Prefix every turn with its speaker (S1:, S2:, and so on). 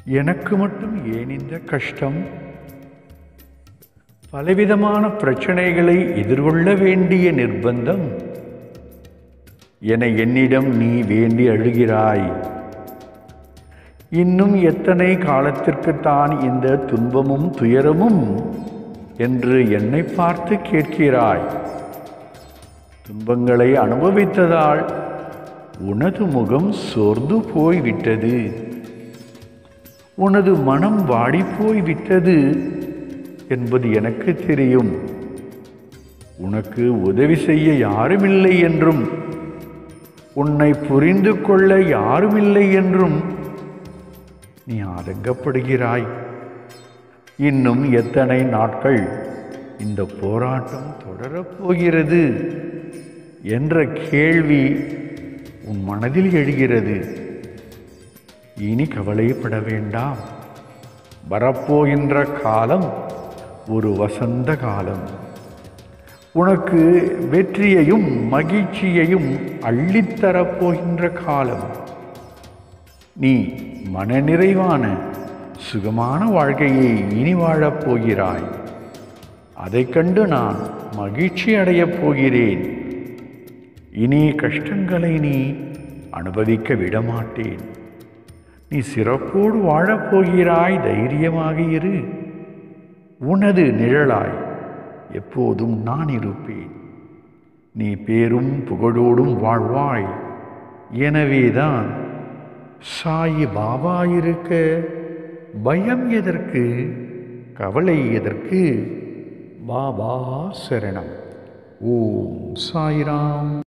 S1: எனக்கு மட்டும் ஏன் இந்த கஷ்டம்? பலவிதமான பிரச்சனைகளை எதிர்கொள்ள வேண்டிய நிர்பந்தம் என என்னிடம் நீ வேண்டி அழுகிறாய். இன்னும் எத்தனை காலத்திற்குத்தான் இந்த துன்பமும் துயரமும் என்று என்னை பார்த்து கேட்கிறாய். துன்பங்களை அனுபவித்ததால் உனது முகம் சோர்ந்து போய்விட்டது, உனது மனம் வாடி போய்விட்டது என்பது எனக்கு தெரியும். உனக்கு உதவி செய்ய யாருமில்லை என்றும் உன்னை புரிந்து கொள்ள யாருமில்லை என்றும் நீ ஆதங்கப்படுகிறாய். இன்னும் எத்தனை நாட்கள் இந்த போராட்டம் தொடரப்போகிறது என்ற கேள்வி உன் மனதில் எழுகிறது. இனி கவலைப்பட வேண்டாம். வரப்போகின்ற காலம் ஒரு வசந்த காலம். உனக்கு வெற்றியையும் மகிழ்ச்சியையும் அள்ளித்தரப்போகின்ற காலம். நீ மனநிறைவான சுகமான வாழ்க்கையை இனி வாழப் போகிறாய். அதை கண்டு நான் மகிழ்ச்சி அடையப் போகிறேன். இனி கஷ்டங்களை நீ அனுபவிக்க விடமாட்டேன். நீ சிறப்போடு வாழப்போகிறாய். தைரியமாக இரு. உனது நிழலாய் எப்போதும் நான் இருப்பேன். நீ பேரும் புகழோடும் வாழ்வாய். எனவேதான் சாயி பாபா இருக்க பயம் எதற்கு, கவலை எதற்கு? பாபா சரணம். ஓம் சாய்ராம்.